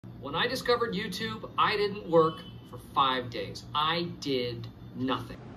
When I discovered YouTube, I didn't work for 5 days. I did nothing.